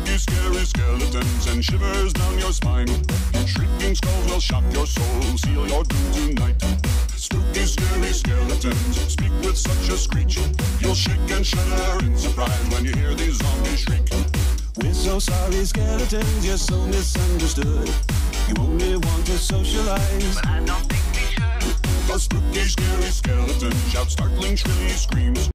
Spooky, scary skeletons and shivers down your spine. Shrieking skulls will shock your soul, seal your doom tonight. Spooky, scary skeletons speak with such a screech. You'll shake and shudder in surprise when you hear these zombies shriek. We're so sorry, skeletons, you're so misunderstood. You only want to socialize, but I don't think we should. The spooky, scary skeletons shout startling, shrilly screams.